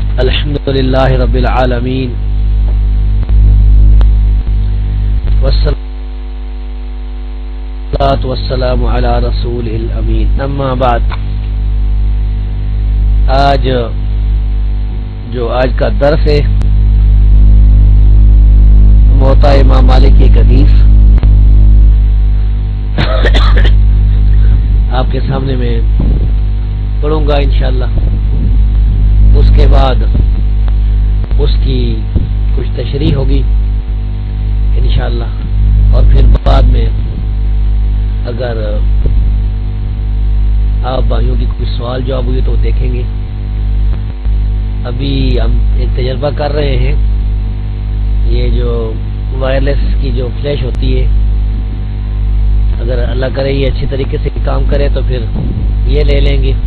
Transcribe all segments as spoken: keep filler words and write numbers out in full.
الحمد للہ رب العالمین والصلاة والسلام علی رسولہ الامین، اما بعد۔ آج جو آج کا درس ہے موطا امام مالک کی ایک حدیث آپ کے سامنے میں پڑھوں گا انشاءاللہ۔ اس کے بعد اس کی کچھ تشریح ہوگی انشاءاللہ، اور پھر بعد میں اگر آپ بھائیوں کی کوئی سوال جواب ہوئی تو دیکھیں گے۔ ابھی ہم ایک تجربہ کر رہے ہیں، یہ جو وائرلیس کی جو فلیش ہوتی ہے، اگر اللہ کرے یہ اچھی طریقے سے کام کرے تو پھر یہ لے لیں گے۔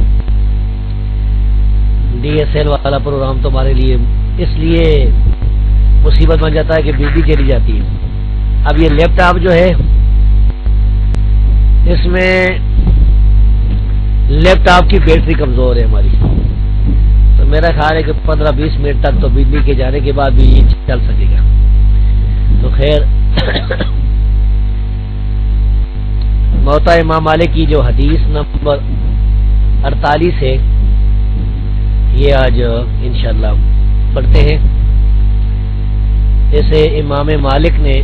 ڈی ایس ایل والا پروگرام تو ہمارے لیے اس لیے مصیبت بن جاتا ہے کہ بجلی چلی جاتی ہے۔ اب یہ لیپ ٹاپ جو ہے، اس میں لیپ ٹاپ کی بیٹری کمزور ہے ہماری، تو میرا خیال ہے کہ پندرہ بیس منٹ تک تو بجلی کے جانے کے بعد بھی یہ چل سکے گا۔ تو خیر، موطا امام مالک کی جو حدیث نمبر اڑتالیس ہے، یہ آج انشاءاللہ پڑھتے ہیں۔ اسے امام مالک نے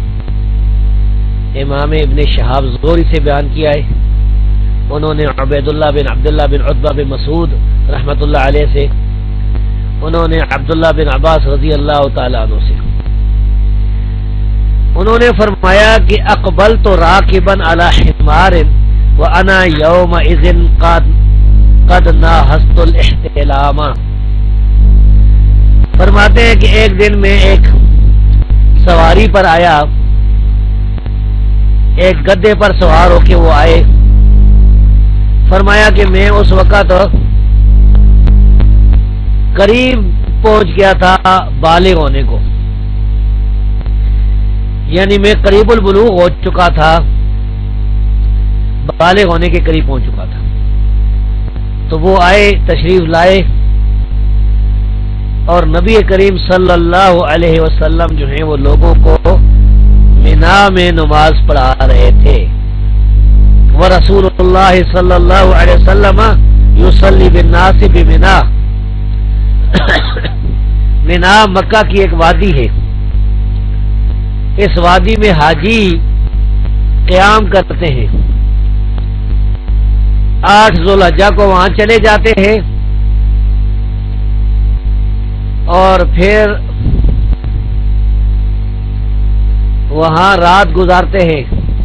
امام ابن شہاب زہری سے بیان کیا ہے، انہوں نے عبید اللہ بن عبداللہ بن عتبہ بن مسعود رحمۃ اللہ علیہ سے، انہوں نے عبداللہ بن عباس رضی اللہ تعالیٰ عنہ سے، انہوں نے فرمایا کہ اقبلت راکبا علی حمار وانا یومئذ قد قد ناہست الاحتلام۔ فرماتے ہیں کہ ایک دن میں ایک سواری پر آیا، ایک گدے پر سوار ہو کے وہ آئے، فرمایا کہ میں اس وقت قریب پہنچ گیا تھا بالغ ہونے کو، یعنی میں قریب البلوغ ہو چکا تھا، بالغ ہونے کے قریب پہنچ چکا تھا۔ تو وہ آئے، تشریف لائے، اور نبی کریم صلی اللہ علیہ وسلم جو ہیں وہ لوگوں کو منا میں نماز پڑھا رہے تھے۔ ورسول اللہ صلی اللہ علیہ وسلم یصلی بالناس بمنا۔ منا مکہ کی ایک وادی ہے، اس وادی میں حاجی قیام کرتے ہیں، آٹھ ذوالحجہ کو وہاں چلے جاتے ہیں اور پھر وہاں رات گزارتے ہیں،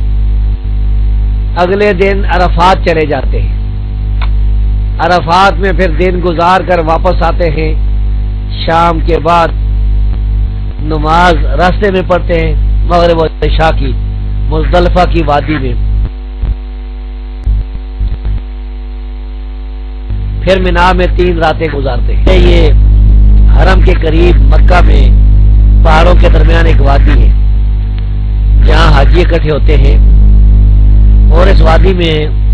اگلے دن عرفات چلے جاتے ہیں، عرفات میں پھر دن گزار کر واپس آتے ہیں، شام کے بعد نماز راستے میں پڑھتے ہیں مغرب و عشاء کی مزدلفہ کی وادی میں، پھر منا میں تین راتیں گزارتے ہیں۔ یہ حرم کے قریب مکہ میں پہاڑوں کے درمیان ایک وادی ہے جہاں حاجی اکٹھے ہوتے ہیں، اور اس وادی میں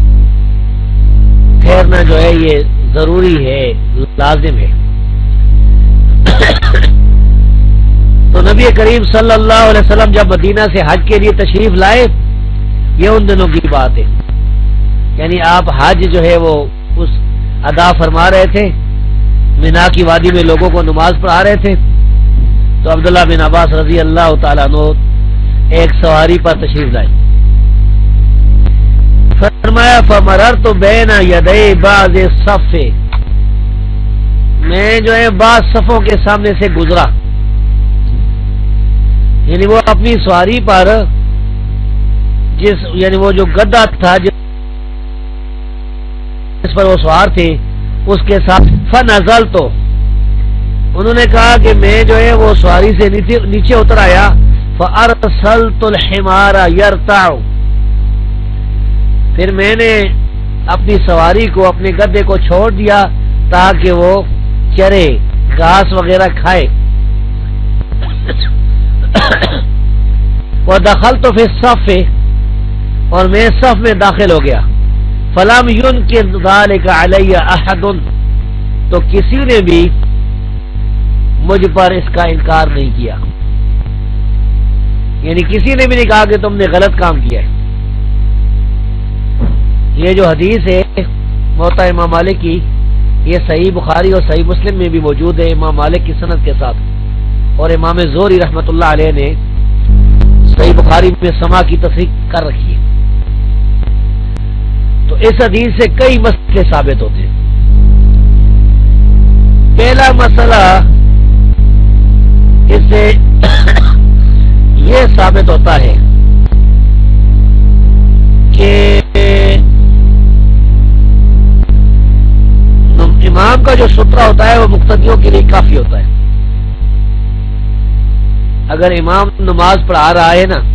ٹھہرنا جو ہے یہ ضروری ہے، لازم ہے۔ تو نبی کریم صلی اللہ علیہ وسلم جب مدینہ سے حج کے لیے تشریف لائے، یہ ان دنوں کی بات ہے، یعنی آپ حج جو ہے وہ اس ادا فرما رہے تھے، منا کی وادی میں لوگوں کو نماز پڑھا رہے تھے۔ تو عبداللہ بن عباس رضی اللہ تعالیٰ عنہ ایک سواری پر تشریف لائے، فرمایا فمررت بین یدی بعض الصف، میں جو ہے بعض صفوں کے سامنے سے گزرا، یعنی وہ اپنی سواری پر جس یعنی وہ جو گدا تھا جس پر وہ سوار تھے اس کے ساتھ فنزلت، تو انہوں نے کہا کہ میں جو ہے وہ سواری سے نیچے نیچے اتر آیا، فارسلت الحمار یرتع، پھر میں نے اپنی سواری کو اپنے گدے کو چھوڑ دیا تاکہ وہ چرے گھاس وغیرہ کھائے۔ ودخلت فی الصف، اور میں صف میں داخل ہو گیا، فلم ينکر ذلك علی احد، تو کسی نے بھی مجھ پر اس کا انکار نہیں کیا، یعنی کسی نے بھی نہیں کہا کہ تم نے غلط کام کیا ہے۔ یہ جو حدیث ہے موطا امام مالک کی، یہ صحیح بخاری اور صحیح مسلم میں بھی موجود ہے امام مالک کی سند کے ساتھ، اور امام زہری رحمۃ اللہ علیہ نے صحیح بخاری میں سما کی تصریح کر رکھی ہے۔ تو اس حدیث سے کئی مسئلے ثابت ہوتے ہیں۔ پہلا مسئلہ اس سے یہ ثابت ہوتا ہے کہ امام کا جو سترہ ہوتا ہے وہ مقتدیوں کے لیے کافی ہوتا ہے۔ اگر امام نماز پڑھا رہا ہے نا،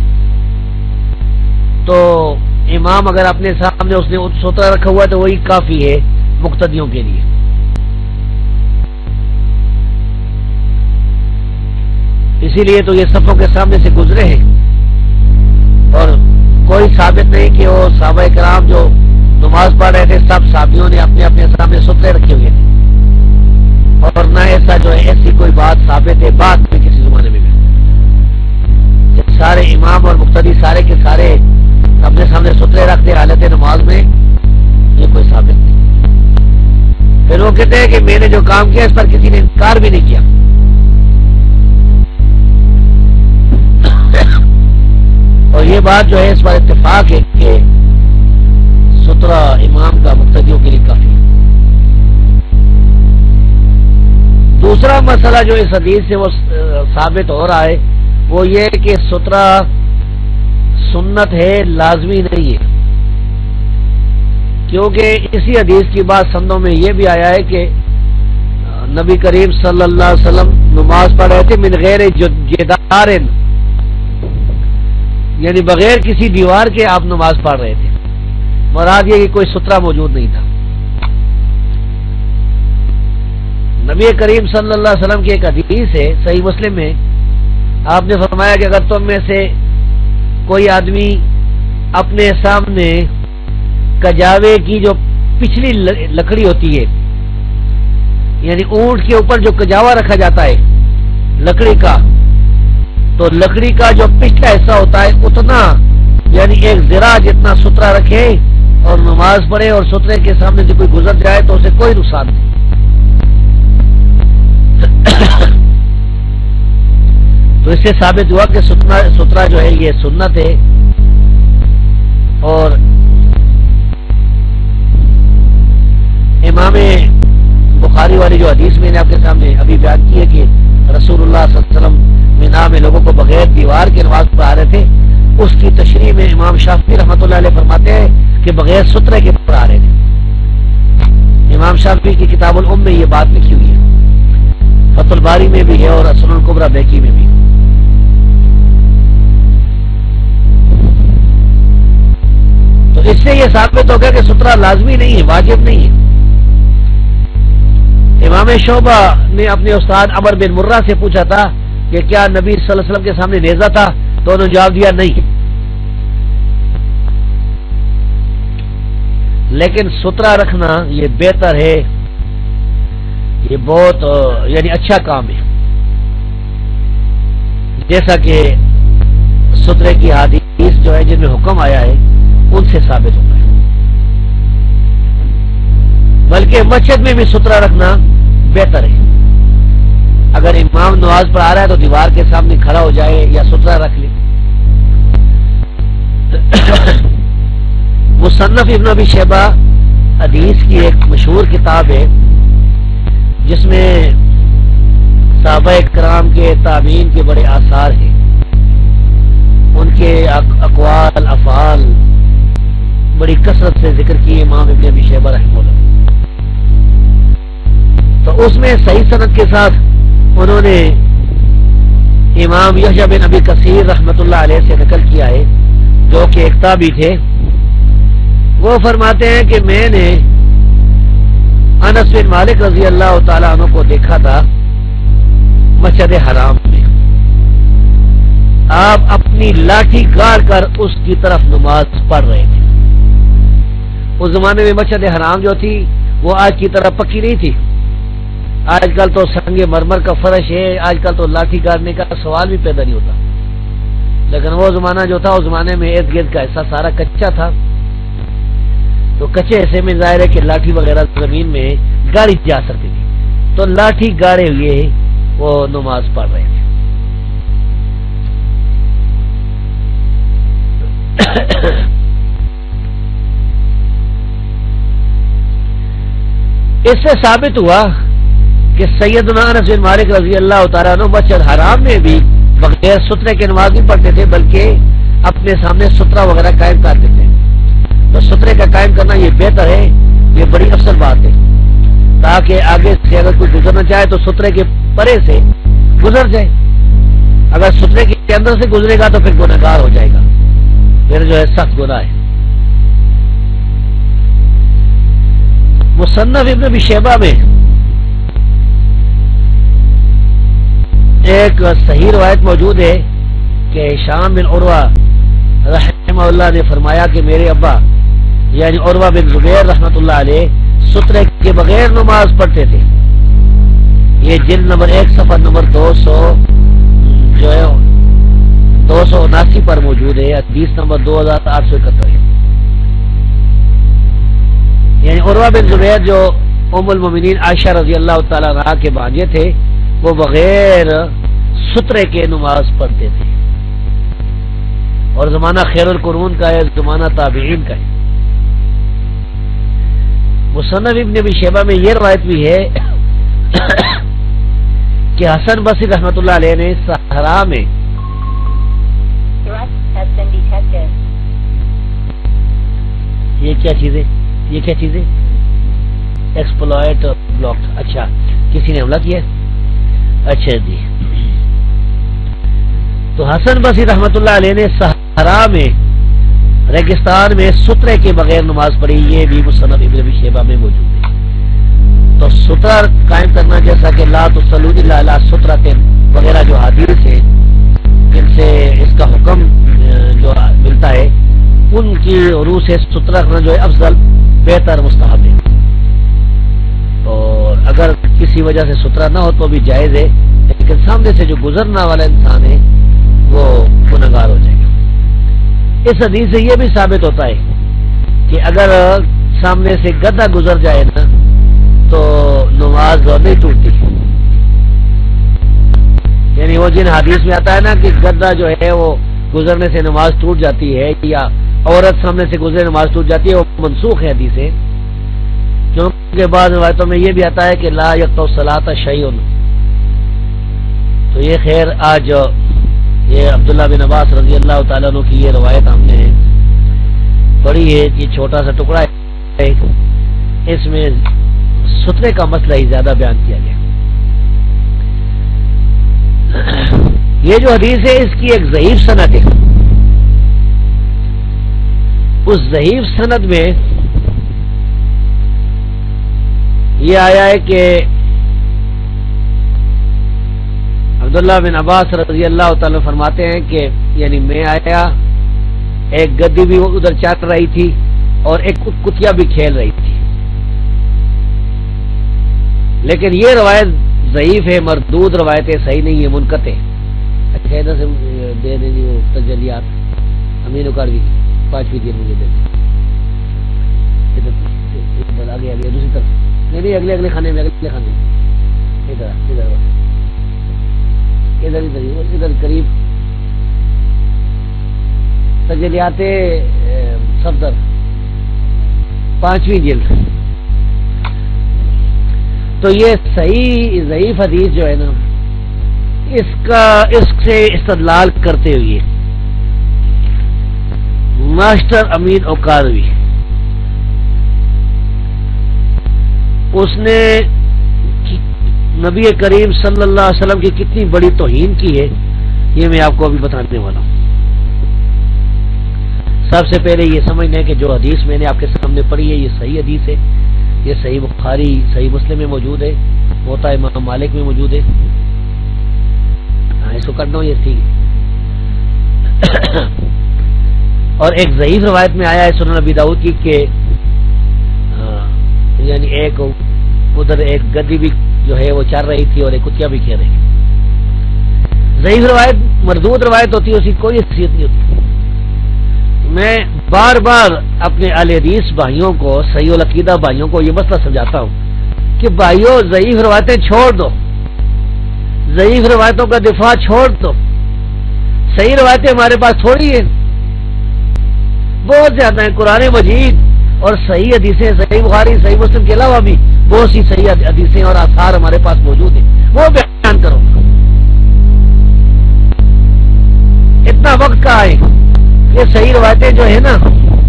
تو امام اگر اپنے سامنے اس نے سترہ رکھا ہوا ہے تو وہی کافی ہے مقتدیوں کے لیے۔ اسی لیے تو یہ صفوں کے سامنے سے گزرے ہیں، اور کوئی ثابت نہیں کہ وہ صحابہ کرام جو نماز پڑھ رہے تھے سب صحابیوں نے اپنے اپنے سامنے سترے رکھے ہوئے تھے، اور نہ ایسا جو ہے ایسی کوئی بات ثابت ہے بعد میں کسی زمانے میں بھی کہ سارے امام اور مقتدی سارے کے سارے اپنے سامنے سترے رکھتے حالت نماز میں، یہ کوئی ثابت نہیں۔ پھر وہ کہتے ہیں کہ میں نے جو کام کیا اس پر کسی نے انکار بھی نہیں کیا۔ اور یہ بات جو ہے اس پر اتفاق ہے کہ سترہ امام کا مقتدیوں کے لیے کافی ہے۔ دوسرا مسئلہ جو اس حدیث سے وہ ثابت ہو رہا ہے وہ یہ کہ سترہ سنت ہے، لازمی نہیں ہے، کیونکہ اسی حدیث کی بات سندوں میں یہ بھی آیا ہے کہ نبی کریم صلی اللہ علیہ وسلم نماز پڑھ رہے تھے من غیر جدار، یعنی بغیر کسی دیوار کے آپ نماز پڑھ رہے تھے، مراد یہ کہ کوئی سترہ موجود نہیں تھا۔ نبی کریم صلی اللہ علیہ وسلم کی ایک حدیث ہے صحیح مسلم میں، آپ نے فرمایا کہ اگر تم میں سے کوئی آدمی اپنے سامنے کجاوے کی جو پچھلی لکڑی ہوتی ہے، یعنی اونٹ کے اوپر جو کجاوا رکھا جاتا ہے لکڑی کا، تو لکڑی کا جو پچھلا حصہ ہوتا ہے اتنا، یعنی ایک ذراع جتنا سترہ رکھے اور نماز پڑھے اور سترے کے سامنے سے کوئی گزر جائے تو اسے کوئی نقصان نہیں۔ تو اس سے ثابت ہوا کہ سترہ جو ہے یہ سنت ہے، اور امام بخاری والی جو حدیث میں نے آپ کے سامنے ابھی بیان کی ہے کہ رسول اللہ صلی اللہ علیہ وسلم مینا میں لوگوں کو بغیر دیوار کے نماز پڑھا رہے تھے، اس کی تشریح میں امام شافعی رحمۃ اللہ علیہ فرماتے ہیں کہ بغیر سترے کے پڑھا رہے تھے۔ امام شافعی کی کتاب الام میں یہ بات لکھی ہوئی ہے، فتح الباری میں بھی ہے اور سنن الکبریٰ بیہقی میں بھی۔ تو اس سے یہ ثابت ہو گیا کہ سترہ لازمی نہیں ہے، واجب نہیں ہے۔ امام شعبہ نے اپنے استاد عمر بن مرہ سے پوچھا تھا کہ کیا نبی صلی اللہ علیہ وسلم کے سامنے نیزہ تھا، تو انہوں نے جواب دیا نہیں، لیکن سترہ رکھنا یہ بہتر ہے، یہ بہت یعنی اچھا کام ہے، جیسا کہ سترے کی حدیث جو ہے جن میں حکم آیا ہے ان سے ثابت ہوتا ہے۔ بلکہ مسجد میں بھی سترہ رکھنا بہتر ہے، اگر امام نماز پڑھا رہا ہے تو دیوار کے سامنے کھڑا ہو جائے یا سترہ رکھ لے۔ مصنف ابن ابی شیبہ حدیث کی ایک مشہور کتاب ہے جس میں صحابہ کرام کے تابعین کے بڑے آثار ہیں، ان کے اقوال افعال بڑی کثرت سے ذکر کی امام ابن ابی شیبہ رحمہ اللہ۔ تو اس میں صحیح سند کے ساتھ انہوں نے امام یحییٰ بن ابی کثیر رحمۃ اللہ علیہ سے نقل کیا ہے، جو کہ ایک تابعی تھے۔ وہ فرماتے ہیں کہ میں نے انس بن مالک رضی اللہ تعالیٰ عنہ کو دیکھا تھا مسجد حرام میں، آپ اپنی لاٹھی گاڑ کر اس کی طرف نماز پڑھ رہے تھے۔ اس زمانے میں مسجد حرام جو تھی وہ آج کی طرح پکی نہیں تھی، آج کل تو سنگ مرمر کا فرش ہے، آج کل تو لاٹھی گاڑنے کا سوال بھی پیدا نہیں ہوتا، لیکن وہ زمانہ جو تھا اس زمانے میں ارد گرد کا حصہ سارا کچا تھا، تو کچے حصے میں ظاہر ہے کہ لاٹھی وغیرہ زمین میں گاڑی جا سکتی تھی، تو لاٹھی گاڑے ہوئے وہ نماز پڑھ رہے تھے۔ اس سے ثابت ہوا کہ سیدنا انس بن مالک رضی اللہ تعالیٰ عنہ مسجد حرام میں بھی بغیر سترے کے نماز نہیں پڑھتے تھے، بلکہ اپنے سامنے سترہ وغیرہ قائم کرتے تھے۔ تو سترے کا قائم کرنا یہ بہتر ہے، یہ بڑی افضل بات ہے، تاکہ آگے سے اگر کوئی گزرنا چاہے تو سترے کے پرے سے گزر جائے، اگر سترے کے اندر سے گزرے گا تو پھر گنہگار ہو جائے گا، پھر جو ہے سخت گناہ ہے۔ مصنف ابن ابی شیبہ میں ایک صحیح روایت موجود ہے کہ ہشام بن عروہ رحمہ اللہ نے فرمایا کہ میرے ابا یعنی عروہ بن زبیر رحمۃ اللہ علیہ سترے کے بغیر نماز پڑھتے تھے۔ یہ جلد نمبر ایک صفحہ نمبر دو سو جو ہے دو سو اناسی پر موجود ہے، حدیث نمبر دو ہزار آٹھ سو اکہتر ہے۔ یعنی عروہ بن زبیر جو ام المومنین عائشہ رضی اللہ تعالیٰ عنہا کے بھانجے تھے، وہ بغیر سترے کے نماز پڑھتے تھے، اور زمانہ خیر القرون کا ہے، زمانہ تابعین کا ہے۔ مصنف ابن ابی شیبہ میں یہ روایت بھی ہے کہ حسن بصری رحمۃ اللہ علیہ نے صحرا میں یہ کیا چیز ہے یہ کیا چیز ہے ایکسپلوئٹ بلاک، اچھا کسی نے حملہ کیا، اچھا جی۔ تو حسن بصری رحمۃ اللہ علیہ نے صحرا میں ریگستان میں سترے کے بغیر نماز پڑھی، یہ بھی مصنف ابن ابی شیبہ میں موجود ہے۔ تو سترہ قائم کرنا، جیسا کہ لا تصلوا الا علی سترۃ وغیرہ جو حدیث ہے جن سے اس کا حکم جو ملتا ہے، ان کی روح سے سترہ رکھنا جو ہے افضل، بہتر، مستحب ہے، اور اگر کسی وجہ سے سترہ نہ ہو تو بھی جائز ہے، لیکن سامنے سے جو گزرنا والا انسان ہے وہ گنہگار ہو جائے گا۔ اس حدیث سے یہ بھی ثابت ہوتا ہے کہ اگر سامنے سے گدھا گزر جائے نا تو نماز نہیں ٹوٹتی، یعنی وہ جن حدیث میں آتا ہے نا کہ گدھا جو ہے وہ گزرنے سے نماز ٹوٹ جاتی ہے، یا عورت سامنے سے گزرے نماز ٹوٹ جاتی ہے، وہ منسوخ ہے حدیث ہے، کیونکہ بعض روایتوں میں یہ بھی آتا ہے کہ لا یقطع الصلاۃ شیء۔ تو یہ خیر آج یہ عبداللہ بن عباس رضی اللہ تعالیٰ عنہ کی یہ روایت ہم نے پڑھی ہے، یہ چھوٹا سا ٹکڑا ہے، اس میں سترے کا مسئلہ ہی زیادہ بیان کیا گیا۔ یہ جو حدیث ہے اس کی ایک ضعیف سند ہے، اس ضعیف سند میں یہ آیا ہے کہ عبداللہ بن عباس رضی اللہ تعالیٰ فرماتے ہیں کہ یعنی میں آیا، ایک گدی بھی ادھر چل رہی تھی اور ایک کتیا بھی کھیل رہی تھی، لیکن یہ روایت ضعیف ہے، مردود روایت ہے، صحیح نہیں ہے، منقطع ہے۔ اچھا ادھر سے دے دیں جی وہ تجلیات امین اکار بھی پانچویں دیر مجھے دے دیں، ادھر آگے آگے دوسری طرف نہیں نہیں اگلے اگلے خانے میں اگلے خانے میں ادھر ادھر ادھر ادھر ادھر قریب تجلیات صفدر پانچویں جلد۔ تو یہ صحیح ضعیف حدیث جو ہے نا، اس کا اس سے استدلال کرتے ہوئے ماسٹر امین اوکاروی اس نے نبی کریم صلی اللہ علیہ وسلم کی کتنی بڑی توہین کی ہے، یہ میں آپ کو ابھی بتانے والا ہوں۔ سب سے پہلے یہ سمجھنا ہے کہ جو حدیث میں نے آپ کے سامنے پڑھی ہے یہ صحیح حدیث ہے، یہ صحیح بخاری صحیح مسلم میں موجود ہے، موطا امام مالک میں موجود ہے، ہاں اس کو کرنا ہو یہ ٹھیک ہے۔ اور ایک ضعیف روایت میں آیا ہے سنن نبی داؤد کی کہ یعنی ایک ادھر ایک گدی بھی جو ہے وہ چل رہی تھی اور ایک کتیا بھی کھیل رہی تھی. ضعیف روایت مردود روایت ہوتی ہے، اس کی کوئی حیثیت نہیں ہوتی. میں بار بار اپنے اہل حدیث بھائیوں کو، صحیح العقیدہ بھائیوں کو یہ مسئلہ سمجھاتا ہوں کہ بھائیوں ضعیف روایتیں چھوڑ دو، ضعیف روایتوں کا دفاع چھوڑ دو. صحیح روایتیں ہمارے پاس تھوڑی ہیں، بہت زیادہ ہیں. قرآن مجید اور صحیح حدیثیں، صحیح بخاری صحیح مسلم کے علاوہ بھی بہت سی صحیح حدیثیں اور آثار ہمارے پاس موجود ہیں، وہ بیان کرو. اتنا وقت کا ہے، یہ صحیح روایتیں جو ہے نا،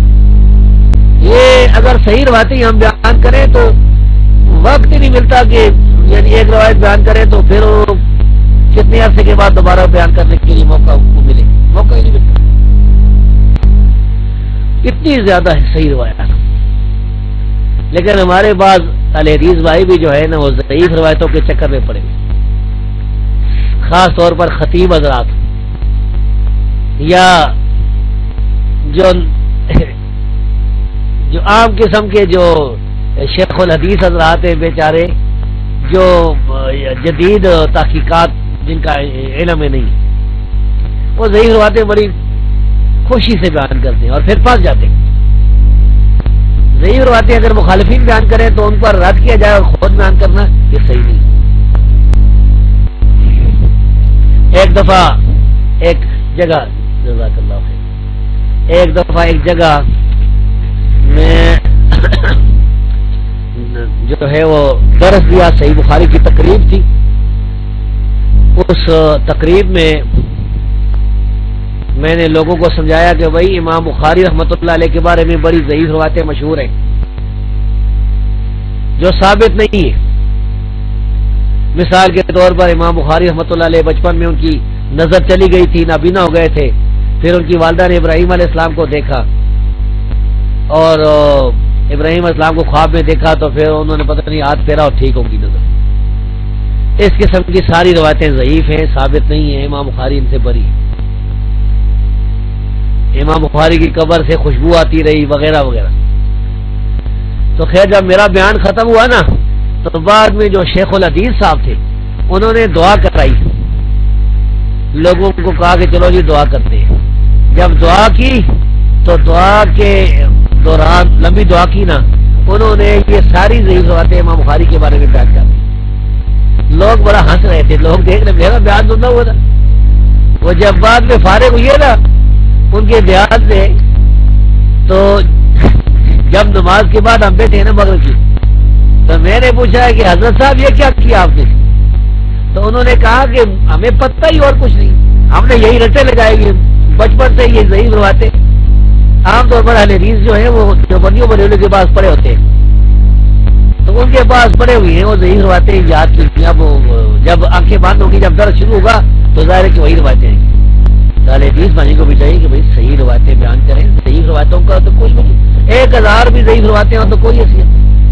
یہ اگر صحیح روایتیں ہم بیان کریں تو وقت ہی نہیں ملتا کہ یعنی ایک روایت بیان کریں تو پھر کتنے عرصے کے بعد دوبارہ بیان کرنے کے لیے موقع ملے، موقع ہی نہیں ملتا. اتنی زیادہ ہے صحیح روایت. لیکن ہمارے بعض اہل حدیث بھائی بھی جو ہے نا وہ ضعیف روایتوں کے چکر میں پڑے ہوئے، خاص طور پر خطیب حضرات یا جو جو عام قسم کے جو شیخ الحدیث حضرات ہیں بیچارے، جو جدید تحقیقات جن کا علم میں نہیں، وہ ضعیف روایتیں بڑی خوشی سے بیان کرتے ہیں اور پھر پھنس جاتے ہیں. ضعیف روایتیں اگر مخالفین بیان کریں تو ان پر رد کیا جائے اور خود بیان کرنا یہ صحیح نہیں. ایک دفعہ ایک جگہ جزاک اللہ خیر ایک دفعہ ایک جگہ میں جو ہے وہ درس دیا، صحیح بخاری کی تقریب تھی. اس تقریب میں میں نے لوگوں کو سمجھایا کہ بھائی امام بخاری رحمۃ اللہ علیہ کے بارے میں بڑی ضعیف روایتیں مشہور ہیں جو ثابت نہیں ہے. مثال کے طور پر امام بخاری رحمۃ اللہ علیہ بچپن میں ان کی نظر چلی گئی تھی، نابینا ہو گئے تھے. پھر ان کی والدہ نے ابراہیم علیہ السلام کو دیکھا اور ابراہیم علیہ السلام کو خواب میں دیکھا تو پھر انہوں نے پتہ نہیں ہاتھ پھیرا اور ٹھیک ہوگی نظر. اس قسم کی ساری روایتیں ضعیف ہیں، ثابت نہیں ہیں. امام بخاری ان سے بری ہے. امام بخاری کی قبر سے خوشبو آتی رہی وغیرہ وغیرہ. تو خیر جب میرا بیان ختم ہوا نا تو بعد میں جو شیخ الحدیث صاحب تھے انہوں نے دعا کرائی، لوگوں کو کہا کہ چلو جی دعا کرتے ہیں. جب دعا کی تو دعا کے دوران لمبی دعا کی نا، انہوں نے یہ ساری ضعیف روایتیں امام بخاری کے بارے میں بیان کر دی. لوگ بڑا ہنس رہے تھے، لوگ دیکھ رہے میرا بیان سننا ہوا تھا. وہ جب بعد میں فارغ ہوئے نا ان کے بیان سے، تو جب نماز کے بعد ہم بیٹھے نا مغرب کی، تو میں نے پوچھا کہ حضرت صاحب یہ کیا کیا آپ نے؟ تو انہوں نے کہا کہ ہمیں پتہ ہی اور کچھ نہیں، ہم نے یہی رٹے لگائے گی بچپن سے یہ ضعیف روایتیں. عام طور پر اہل حدیث جو ہے وہ دیوبندیوں بریلویوں کے پاس پڑے ہوتے ہیں، تو ان کے پاس پڑے ہوئے ہیں وہ ضعیف روایتیں یاد کی. اب جب آنکھیں بند ہوگی، جب درد شروع ہوگا تو ظاہر ہے کہ وہی روایتیں ہیں. اہل حدیث بھائی کو بھی چاہیے کہ بھائی صحیح روایتیں بیان کریں. ضعیف روایتوں کا تو کوئی نہیں، ایک ہزار بھی ضعیف روایتیں ہوں تو کوئی حیثیت.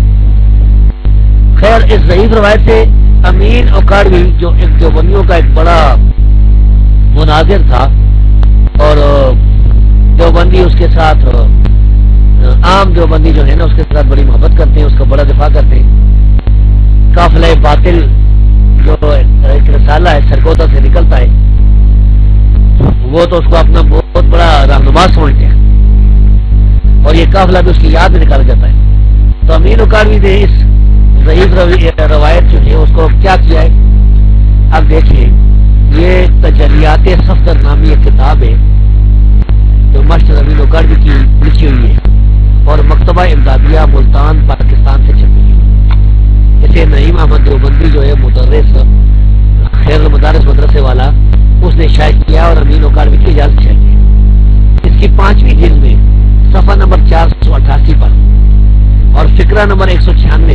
خیر اس ضعیف روایت سے امین اوکاڑوی جو ایک دیوبندیوں کا ایک بڑا مناظر تھا اور دیوبندی اس کے ساتھ عام دیوبندی جو ہے نا اس کے ساتھ بڑی محبت کرتے ہیں، اس کا بڑا دفاع کرتے ہیں. قافلہ باطل جو ایک رسالہ ہے سرگودا سے نکلتا ہے، وہ تو اس کو اپنا بہت بڑا رہنما سمجھتے ہیں اور یہ قافلہ بھی اس کی یاد میں نکالا جاتا ہے. تو امین اوکاڑوی نے اس ضعیف روایت جو ہے اس کو کیا کیا ہے اب دیکھیں. یہ تجلیات صفدر نامی ایک کتاب ہے جو ماشٹر امین اوکاڑوی کی لکھی ہوئی ہے اور مکتبہ امدادیہ ملتان پاکستان سے چھپی ہے. اسے نعیم احمد دیوبندی جو ہے مدرس خیر المدارس مدرسے والا اس نے شائع کیا اور امین اوکاڑوی کی اجازت شائع کی. اس کی پانچویں جلد میں صفحہ نمبر چار سو اٹھاسی پر اور فقرہ نمبر ایک سو چھیانوے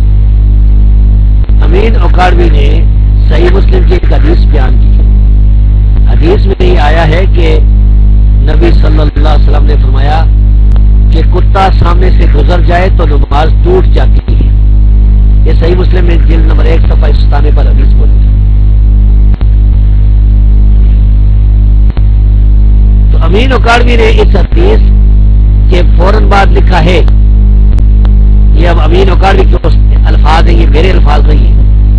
امین اوکاڑوی نے صحیح مسلم کی ایک حدیث بیان کی. حدیث میں یہ آیا ہے کہ نبی صلی اللہ علیہ وسلم نے فرمایا کہ کتا سامنے سے گزر جائے تو نماز ٹوٹ جاتی ہے. یہ صحیح مسلم میں جلد نمبر ایک صفحہ ستانے پر حدیث موجود ہے. تو امین اوکاڑوی نے اس حدیث کے فوراً بعد لکھا ہے، یہ اب امین اوکاڑوی کے الفاظ ہیں، یہ میرے الفاظ نہیں ہیں.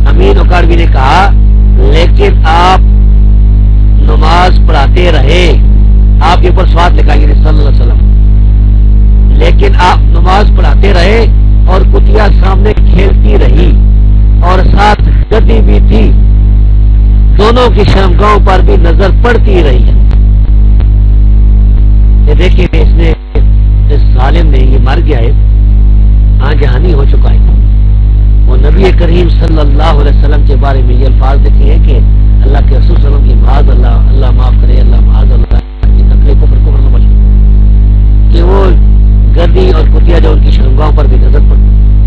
امین اکاڑوی نے کہا لیکن آپ نماز پڑھاتے رہے، آپ کے اوپر سواد لکھائیں گے صلی اللہ علیہ وسلم، لیکن آپ نماز پڑھاتے رہے اور کتیا سامنے کھیلتی رہی اور ساتھ گدی بھی تھی، دونوں کی شرمگاہوں پر بھی نظر پڑتی رہی۔ یہ دیکھیے اس نے اس ظالم نے یہ مر گیا ہے، ہاں جہانی ہو چکا ہے۔ وہ نبی کریم صلی اللہ علیہ وسلم کے بارے میں یہ الفاظ لکھے ہیں کہ اللہ کے رسول صلی اللہ علیہ وسلم کی معاذ اللہ، اللہ معاف کرے، اللہ معاذ اللہ کی تکلیف کفر کفر نہ بچے کہ وہ گدی اور کتیا جو ان کی شرمگاہوں پر بھی نظر پڑتی۔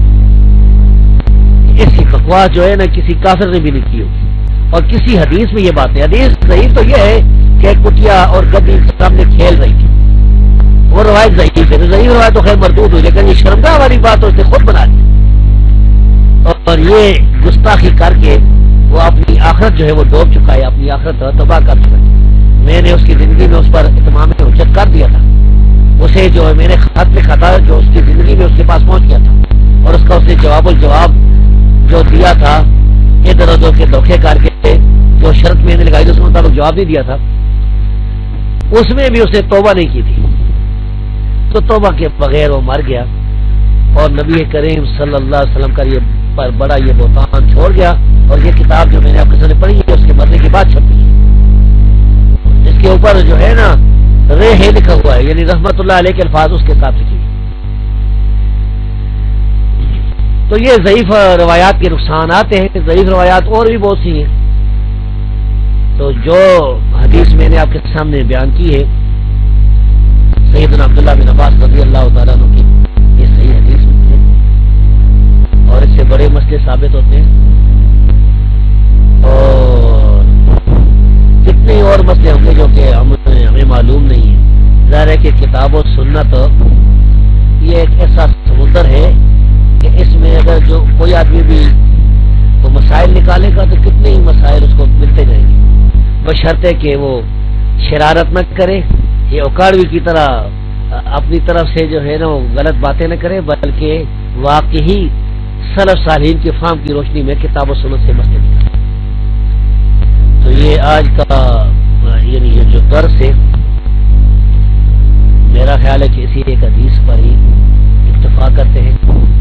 ایسی بکواس جو ہے نا کسی کافر نے بھی نہیں کی ہوگی، اور کسی حدیث میں یہ بات ہے۔ حدیث صحیح تو یہ ہے کہ کتیا اور گدی سامنے کھیل رہی تھی، وہ روایت ضعیف ہے، ضعیف روایت تو خیر مردود ہوئی، لیکن یہ شرمگاہ والی بات تو اس نے خود بنا دی، اور یہ گستاخی کر کے وہ اپنی آخرت جو ہے وہ ڈوب چکا ہے، اپنی آخرت تباہ کر چکا ہے۔ میں نے اس کی زندگی میں اس پر اتمام حجت کر دیا تھا، اسے جو میں نے خط لکھا تھا جو اس کی زندگی میں اس کے پاس پہنچ گیا تھا، اور اس کا اس نے جواب الجواب جو دیا تھا ادھر ادھر کے دھوکے کر کے جو شرط میں نے لگائی تھی اس کے مطابق جواب نہیں دیا تھا، اس میں بھی اس نے توبہ نہیں کی تھی، تو توبہ کے بغیر وہ مر گیا، اور نبی کریم صلی اللہ علیہ وسلم کا یہ پر بڑا یہ بہتان چھوڑ گیا۔ اور یہ کتاب جو میں نے آپ کے سامنے پڑھی ہے اس کے مرنے کے بعد چھپی ہے، اس کے اوپر جو ہے نا رے لکھا ہوا ہے، یعنی رحمت اللہ علیہ کے الفاظ اس کے ساتھ لکھی۔ تو یہ ضعیف روایات کے نقصانات ہیں، ضعیف روایات اور بھی بہت سی ہیں۔ تو جو حدیث میں نے آپ کے سامنے بیان کی ہے سیدنا عبداللہ بن عباس رضی اللہ تعالیٰ عنہ کی، یہ صحیح حدیث ہے اور اس سے بڑے مسئلے ثابت ہوتے ہیں، اور کتنے اور مسئلے ہوں گے جو کہ ہمیں معلوم نہیں ہے۔ ظاہر ہے کہ کتاب و سنت یہ ایک ایسا سمندر ہے کہ اس میں اگر جو کوئی آدمی بھی وہ مسائل نکالے گا تو کتنے ہی مسائل اس کو ملتے جائیں گے، بشرطے کہ وہ شرارت نہ کرے، یہ اکاڑوی کی طرح اپنی طرف سے جو ہے نا وہ غلط باتیں نہ کرے، بلکہ واقعی سلف صالحین کی فہم کی روشنی میں کتاب و سنت سے مسئلے نکالے۔ تو یہ آج کا یعنی یہ جو درس ہے میرا خیال ہے کہ اسی ایک حدیث پر ہی اکتفا کرتے ہیں۔